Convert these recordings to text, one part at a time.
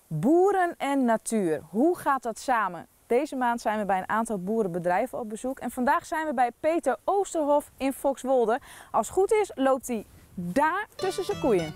Boeren en natuur, hoe gaat dat samen? Deze maand zijn we bij een aantal boerenbedrijven op bezoek en vandaag zijn we bij Peter Oosterhof in Foxwolde. Als het goed is loopt hij daar tussen zijn koeien.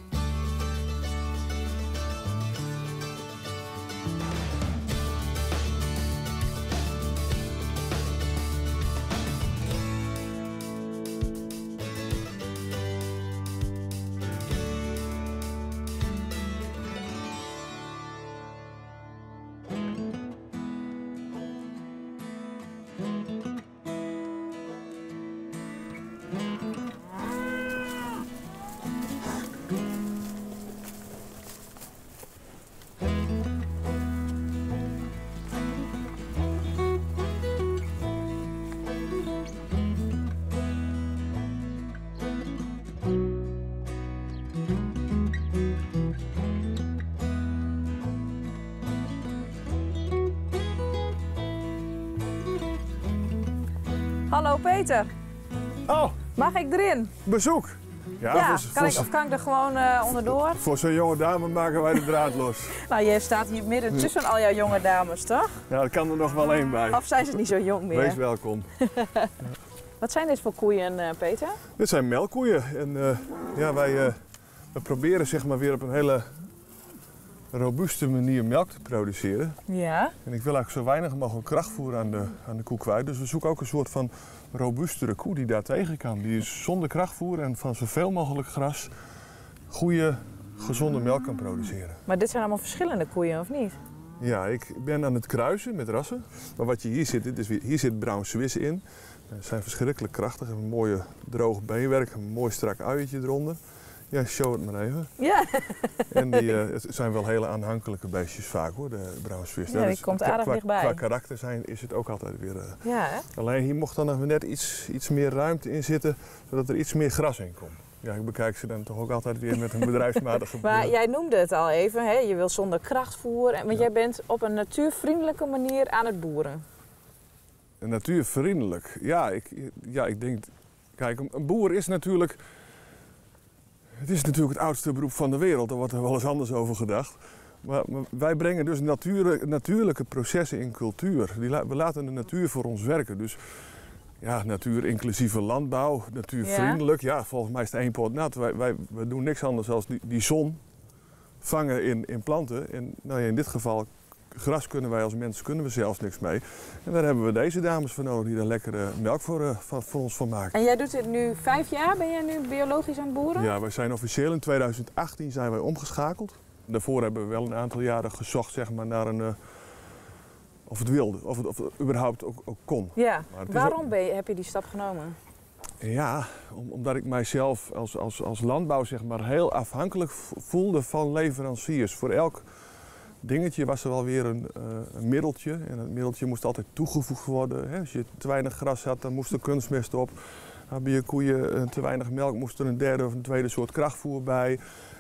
Hallo Peter. Oh, Mag ik erin? bezoek. Ja, kan ik er gewoon onderdoor? Voor zo'n jonge dame maken wij de draad los. Nou, je staat hier midden tussen al jouw jonge dames, toch? Ja, er kan er nog wel één bij. Of zijn ze niet zo jong meer? Wees welkom. Wat zijn dit voor koeien, Peter? Dit zijn melkkoeien en ja, wij proberen zeg maar weer op een hele robuuste manier melk te produceren. Ja. En ik wil eigenlijk zo weinig mogelijk krachtvoer aan de koe kwijt. Dus we zoeken ook een soort van robuustere koe die daar tegen kan. Die is zonder krachtvoer en van zoveel mogelijk gras goede, gezonde melk kan produceren. Maar dit zijn allemaal verschillende koeien, of niet? Ja, ik ben aan het kruisen met rassen. Maar wat je hier ziet, hier zit Brown Swiss in. Ze zijn verschrikkelijk krachtig, hebben een mooie droog beenwerk, een mooi strak uietje eronder. Ja, show het maar even. Ja. En het zijn wel hele aanhankelijke beestjes vaak hoor, de Brown Swiss. Ja, die komt aardig dichtbij. Qua karakter is het ook altijd weer... Ja, hè? Alleen hier mocht dan nog net iets meer ruimte in zitten, zodat er iets meer gras in komt. Ja, ik bekijk ze dan toch ook altijd weer met een bedrijfsmatige blik. Maar jij noemde het al even, hè? Je wil zonder krachtvoer. Want jij bent op een natuurvriendelijke manier aan het boeren. Natuurvriendelijk? Ja, ik denk... Kijk, een boer is natuurlijk... Het is natuurlijk het oudste beroep van de wereld, daar wordt er wel eens anders over gedacht. Maar wij brengen dus natuurlijke processen in cultuur. We laten de natuur voor ons werken. Dus ja, natuur inclusieve landbouw, natuurvriendelijk. Ja, volgens mij is het één pot nat. Wij doen niks anders dan die zon vangen in planten. En nou ja, in dit geval, gras kunnen wij als mensen kunnen we zelfs niks mee. En daar hebben we deze dames voor nodig die daar lekkere melk voor ons van maken. En jij doet dit nu 5 jaar? Ben jij nu biologisch aan het boeren? Ja, wij zijn officieel in 2018 zijn wij omgeschakeld. Daarvoor hebben we wel een aantal jaren gezocht zeg maar, naar of het wilde, of het überhaupt ook kon. Ja, waarom heb je die stap genomen? Ja, omdat ik mijzelf als landbouw zeg maar, heel afhankelijk voelde van leveranciers. Voor elk dingetje was er wel weer een middeltje en het middeltje moest altijd toegevoegd worden. Hè. Als je te weinig gras had, dan moest er kunstmest op. Hebben je koeien te weinig melk, moest er een derde of een tweede soort krachtvoer bij.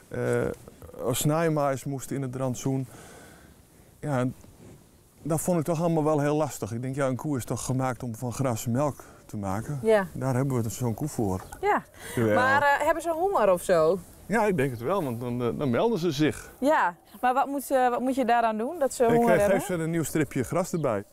Snijmais moest in het rantsoen. Ja, dat vond ik toch allemaal wel heel lastig. Ik denk, ja, een koe is toch gemaakt om van gras melk te maken. Ja. Daar hebben we zo'n koe voor. Ja, maar hebben ze honger of zo? Ja, ik denk het wel, want dan melden ze zich. Ja, maar wat moet je daaraan doen, dat ze honger hebben? Ik geef ze een nieuw stripje gras erbij.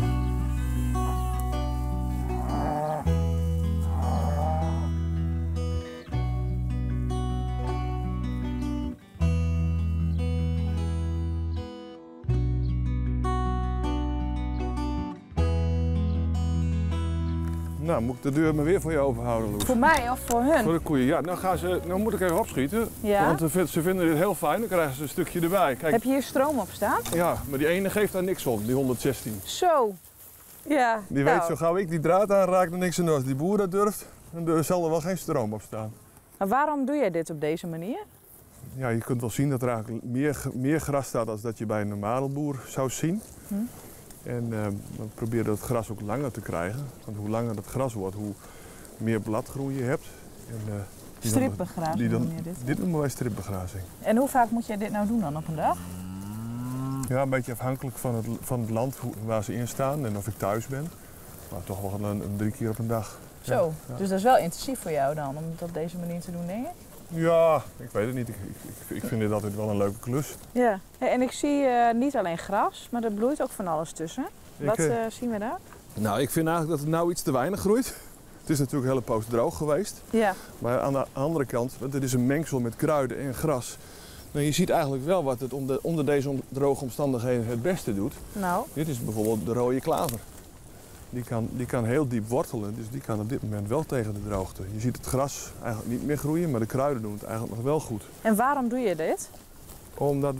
Nou, moet ik de deur maar weer voor je openhouden, Loes? Voor mij of voor hun? Voor de koeien. Ja, nou moet ik even opschieten. Ja? Want ze vinden dit heel fijn, dan krijgen ze een stukje erbij. Kijk. Heb je hier stroom op staan? Ja, maar die ene geeft daar niks om, die 116. Zo. Ja. Die weet zo gauw ik die draad aanraak, dan niks aan. Als die boer dat durft, dan zal er wel geen stroom op staan. Maar waarom doe jij dit op deze manier? Ja, je kunt wel zien dat er eigenlijk meer gras staat dan dat je bij een normale boer zou zien. En we proberen dat gras ook langer te krijgen. Want hoe langer het gras wordt, hoe meer bladgroei je hebt. Stripbegrazing noem je dit? Dit noemen wij stripbegrazing. En hoe vaak moet jij dit nou doen dan op een dag? Ja, een beetje afhankelijk van het land waar ze in staan en of ik thuis ben. Maar toch wel 3 keer op een dag. Zo, ja. Dus dat is wel intensief voor jou dan, om het op deze manier te doen, denk je? Ja, ik weet het niet. Ik vind dit altijd wel een leuke klus. Ja. Hey, en ik zie niet alleen gras, maar er bloeit ook van alles tussen. Wat zien we daar? Nou, ik vind eigenlijk dat het nou iets te weinig groeit. Het is natuurlijk een hele poos droog geweest. Ja. Maar aan de andere kant, want het is een mengsel met kruiden en gras. Nou, je ziet eigenlijk wel wat het onder deze droge omstandigheden het beste doet. Nou. Dit is bijvoorbeeld de rode klaver. Die kan heel diep wortelen, dus die kan op dit moment wel tegen de droogte. Je ziet het gras eigenlijk niet meer groeien, maar de kruiden doen het eigenlijk nog wel goed. En waarom doe je dit? Omdat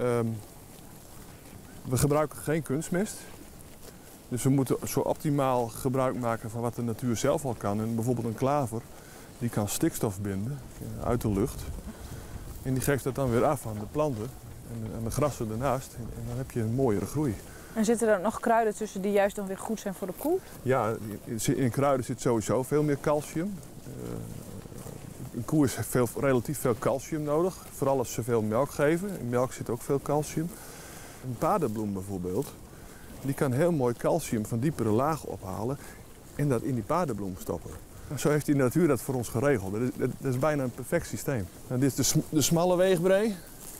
we gebruiken geen kunstmest. Dus we moeten zo optimaal gebruik maken van wat de natuur zelf al kan. En bijvoorbeeld een klaver, die kan stikstof binden uit de lucht. En die geeft dat dan weer af aan de planten en de grassen ernaast. En dan heb je een mooiere groei. En zitten er nog kruiden tussen die juist dan weer goed zijn voor de koe? Ja, in kruiden zit sowieso veel meer calcium. Een koe heeft relatief veel calcium nodig, vooral als ze veel melk geven. In melk zit ook veel calcium. Een paardenbloem bijvoorbeeld, die kan heel mooi calcium van diepere lagen ophalen en dat in die paardenbloem stoppen. Zo heeft die natuur dat voor ons geregeld. Dat is bijna een perfect systeem. Nou, dit is de smalle weegbree.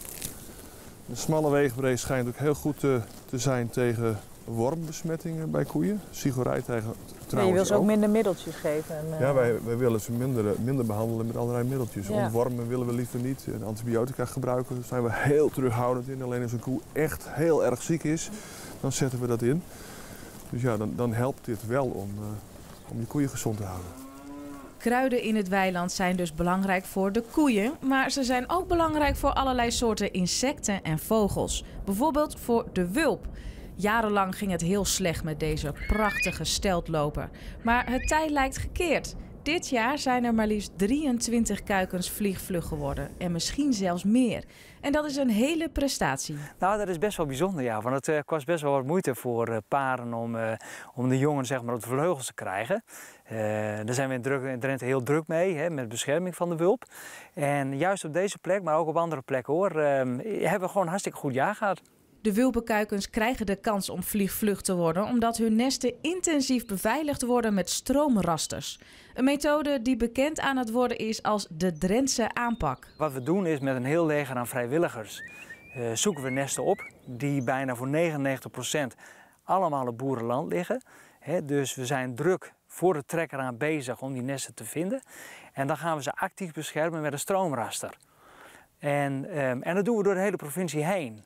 De smalle weegbree schijnt ook heel goed te zijn tegen wormbesmettingen bij koeien. Sigorij tegen trouwens je wil ze ook minder middeltjes geven. Ja, wij willen ze minder behandelen met allerlei middeltjes. Ja. Ontwormen willen we liever niet. En antibiotica gebruiken, daar zijn we heel terughoudend in. Alleen als een koe echt heel erg ziek is, dan zetten we dat in. Dus ja, dan helpt dit wel om je koeien gezond te houden. Kruiden in het weiland zijn dus belangrijk voor de koeien, maar ze zijn ook belangrijk voor allerlei soorten insecten en vogels. Bijvoorbeeld voor de wulp. Jarenlang ging het heel slecht met deze prachtige steltloper. Maar het tij lijkt gekeerd. Dit jaar zijn er maar liefst 23 kuikens vliegvlug geworden en misschien zelfs meer. En dat is een hele prestatie. Nou, dat is best wel bijzonder, ja. Want het kost best wel wat moeite voor paren om de jongen zeg maar, op de vleugels te krijgen. Daar zijn we in Drenthe heel druk mee, hè, met bescherming van de wulp. En juist op deze plek, maar ook op andere plekken hoor, hebben we gewoon een hartstikke goed jaar gehad. De wulpenkuikens krijgen de kans om vliegvlug te worden omdat hun nesten intensief beveiligd worden met stroomrasters. Een methode die bekend aan het worden is als de Drentse aanpak. Wat we doen is met een heel leger aan vrijwilligers zoeken we nesten op die bijna voor 99% allemaal op boerenland liggen. Dus we zijn druk voor de trekker aan bezig om die nesten te vinden. En dan gaan we ze actief beschermen met een stroomraster. En dat doen we door de hele provincie heen.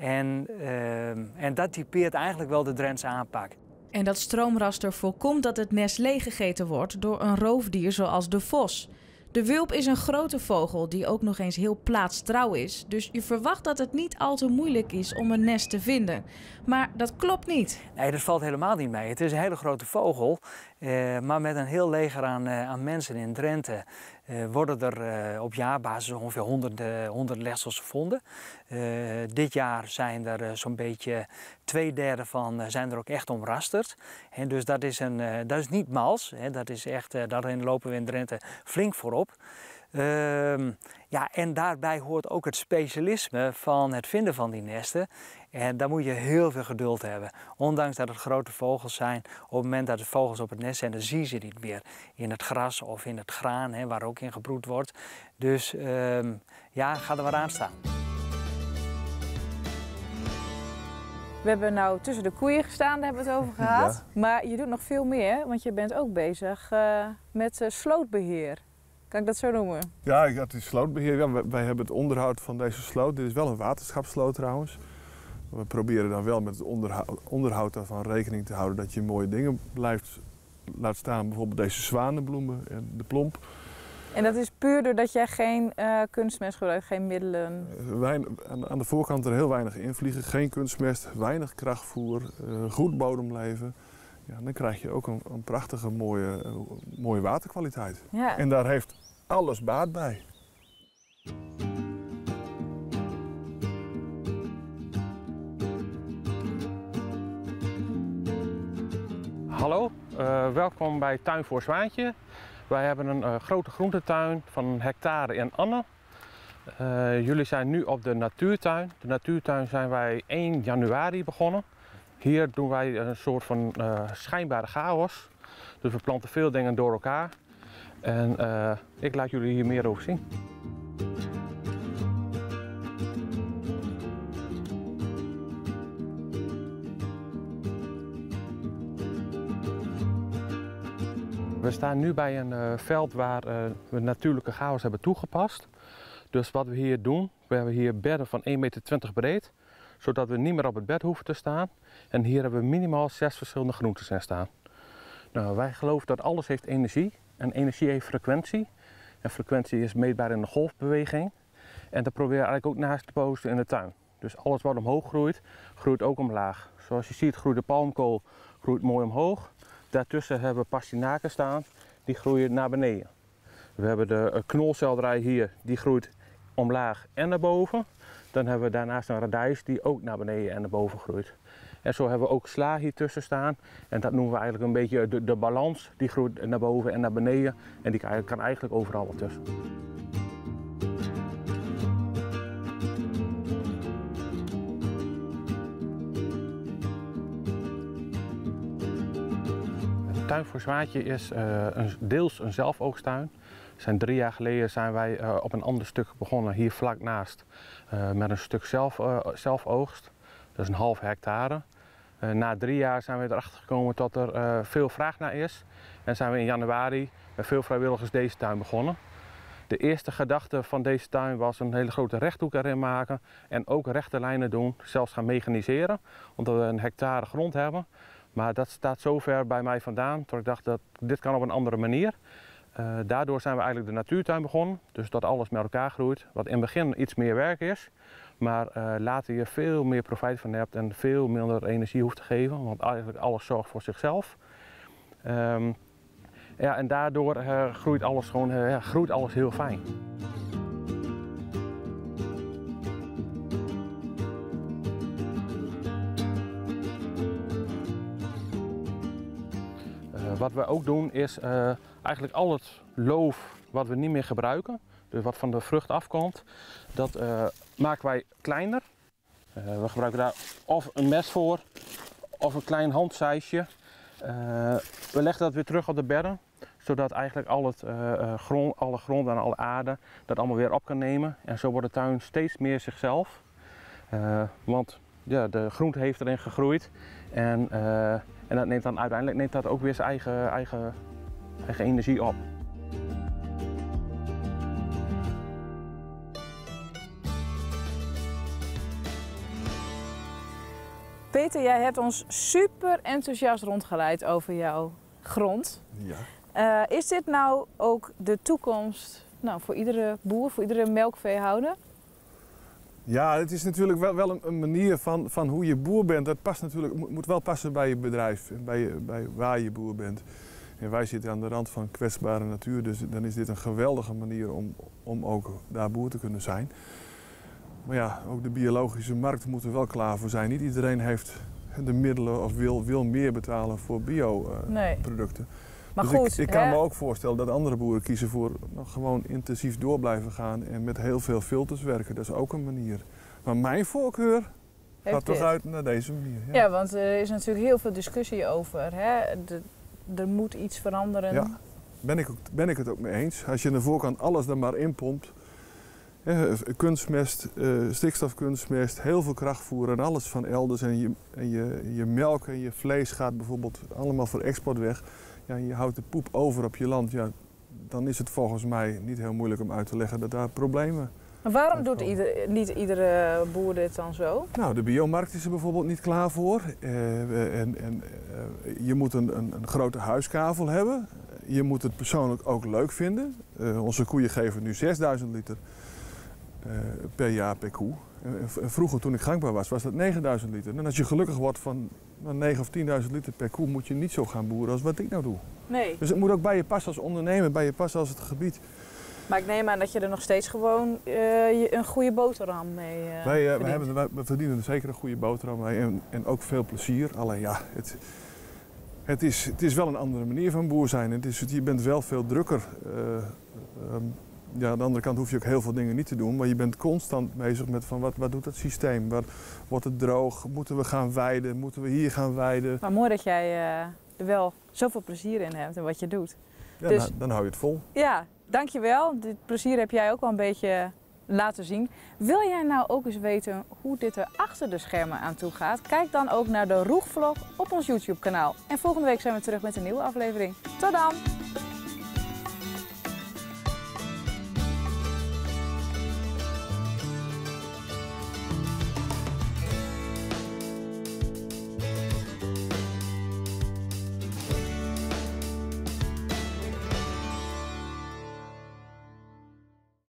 En dat typeert eigenlijk wel de Drentse aanpak. En dat stroomraster voorkomt dat het nest leeggegeten wordt door een roofdier zoals de vos. De wulp is een grote vogel die ook nog eens heel plaatstrouw is. Dus je verwacht dat het niet al te moeilijk is om een nest te vinden. Maar dat klopt niet. Nee, dat valt helemaal niet mee. Het is een hele grote vogel. Maar met een heel leger aan mensen in Drenthe worden er op jaarbasis ongeveer 100 legsels gevonden. Dit jaar zijn er zo'n beetje 2/3 van zijn er ook echt omrasterd. En dus dat is niet mals. Dat is echt, daarin lopen we in Drenthe flink voorop. Ja, en daarbij hoort ook het specialisme van het vinden van die nesten. En daar moet je heel veel geduld hebben. Ondanks dat het grote vogels zijn, op het moment dat de vogels op het nest zijn, dan zie je ze niet meer in het gras of in het graan, waar ook in gebroed wordt. Dus ja, ga er maar aan staan. We hebben nou tussen de koeien gestaan, daar hebben we het over gehad. Ja. Maar je doet nog veel meer, want je bent ook bezig met slootbeheer. Kan ik dat zo noemen? Ja, het is slootbeheer. Ja, wij hebben het onderhoud van deze sloot. Dit is wel een waterschapssloot trouwens. We proberen dan wel met het onderhoud daarvan rekening te houden dat je mooie dingen laat staan. Bijvoorbeeld deze zwanenbloemen en de plomp. En dat is puur doordat jij geen kunstmest gebruikt, geen middelen? Aan de voorkant er heel weinig invliegen, geen kunstmest, weinig krachtvoer, goed bodemleven. Ja, dan krijg je ook een prachtige mooie waterkwaliteit. Ja. En daar heeft alles baat bij. Hallo, welkom bij Tuin voor Zwaantje. Wij hebben een grote groentetuin van 1 hectare in Anne. Jullie zijn nu op de natuurtuin. De natuurtuin zijn wij 1 januari begonnen. Hier doen wij een soort van schijnbare chaos. Dus we planten veel dingen door elkaar. En ik laat jullie hier meer over zien. We staan nu bij een veld waar we natuurlijke chaos hebben toegepast. Dus wat we hier doen, we hebben hier bedden van 1,20 meter breed, zodat we niet meer op het bed hoeven te staan. En hier hebben we minimaal 6 verschillende groentes in staan. Nou, wij geloven dat alles heeft energie en energie heeft frequentie. En frequentie is meetbaar in de golfbeweging. En dat proberen we eigenlijk ook naast te posten in de tuin. Dus alles wat omhoog groeit, groeit ook omlaag. Zoals je ziet groeit de palmkool groeit mooi omhoog. Daartussen hebben we pastinaken staan, die groeien naar beneden. We hebben de knolselderij hier, die groeit omlaag en naar boven. Dan hebben we daarnaast een radijs die ook naar beneden en naar boven groeit. En zo hebben we ook sla hier tussen staan. En dat noemen we eigenlijk een beetje de balans. Die groeit naar boven en naar beneden. En die kan eigenlijk overal wat tussen. De tuin voor Zwaantje is deels een zelfoogsttuin. Zijn 3 jaar geleden zijn wij op een ander stuk begonnen, hier vlak naast, met een stuk zelfoogst. Dat is een 0,5 hectare. Na 3 jaar zijn we erachter gekomen dat er veel vraag naar is. En zijn we in januari met veel vrijwilligers deze tuin begonnen. De eerste gedachte van deze tuin was een hele grote rechthoek erin maken. En ook rechte lijnen doen, zelfs gaan mechaniseren. Omdat we een hectare grond hebben. Maar dat staat zo ver bij mij vandaan dat ik dacht dat dit kan op een andere manier. Daardoor zijn we eigenlijk de natuurtuin begonnen. Dus dat alles met elkaar groeit. Wat in het begin iets meer werk is. Maar later je veel meer profijt van hebt en veel minder energie hoeft te geven. Want eigenlijk alles zorgt voor zichzelf. Ja, en daardoor groeit alles heel fijn. Wat we ook doen is eigenlijk al het loof wat we niet meer gebruiken, dus wat van de vrucht afkomt, dat maken wij kleiner. We gebruiken daar of een mes voor of een klein handzeisje. We leggen dat weer terug op de bedden, zodat eigenlijk alle grond en alle aarde dat allemaal weer op kan nemen. En zo wordt de tuin steeds meer zichzelf. Want ja, de groente heeft erin gegroeid en dat neemt dan uiteindelijk ook weer zijn eigen energie op. Peter, jij hebt ons super enthousiast rondgeleid over jouw grond. Ja. Is dit nou ook de toekomst voor iedere boer, voor iedere melkveehouder? Ja, het is natuurlijk wel een manier van hoe je boer bent. Dat past natuurlijk, moet wel passen bij je bedrijf, bij waar je boer bent. En wij zitten aan de rand van kwetsbare natuur, dus dan is dit een geweldige manier om ook daar boer te kunnen zijn. Maar ja, ook de biologische markt moet er wel klaar voor zijn. Niet iedereen heeft de middelen of wil meer betalen voor bioproducten. Maar dus goed, ik kan me ook voorstellen dat andere boeren kiezen voor gewoon intensief door blijven gaan en met heel veel filters werken. Dat is ook een manier. Maar mijn voorkeur gaat toch uit naar deze manier. Ja, want er is natuurlijk heel veel discussie over. Hè? Er moet iets veranderen. Ja, ben ik het ook mee eens. Als je aan de voorkant alles er maar in pompt, kunstmest, stikstofkunstmest, heel veel kracht voeren en alles van elders. En je melk en je vlees gaat bijvoorbeeld allemaal voor export weg. Ja, en je houdt de poep over op je land. Ja, dan is het volgens mij niet heel moeilijk om uit te leggen dat daar problemen. Maar waarom doet niet iedere boer dit dan zo? Nou, de biomarkt is er bijvoorbeeld niet klaar voor. Je moet een grote huiskavel hebben. Je moet het persoonlijk ook leuk vinden. Onze koeien geven nu 6000 liter per jaar per koe. Vroeger, toen ik gangbaar was dat 9000 liter. En als je gelukkig wordt van 9.000 of 10.000 liter per koe, moet je niet zo gaan boeren als wat ik nou doe. Nee. Dus het moet ook bij je passen als ondernemer, bij je passen als het gebied. Maar ik neem aan dat je er nog steeds gewoon een goede boterham mee we verdienen zeker een goede boterham mee en ook veel plezier. Alleen ja, het is wel een andere manier van boer zijn. Je bent wel veel drukker. Ja, aan de andere kant hoef je ook heel veel dingen niet te doen, maar je bent constant bezig met van wat doet het systeem? Wordt het droog? Moeten we gaan weiden? Moeten we hier gaan weiden? Maar mooi dat jij er wel zoveel plezier in hebt in wat je doet. Ja, dus, dan hou je het vol. Ja, dankjewel. Dit plezier heb jij ook wel een beetje laten zien. Wil jij nou ook eens weten hoe dit er achter de schermen aan toe gaat? Kijk dan ook naar de Roeg Vlog op ons YouTube kanaal. En volgende week zijn we terug met een nieuwe aflevering. Tot dan!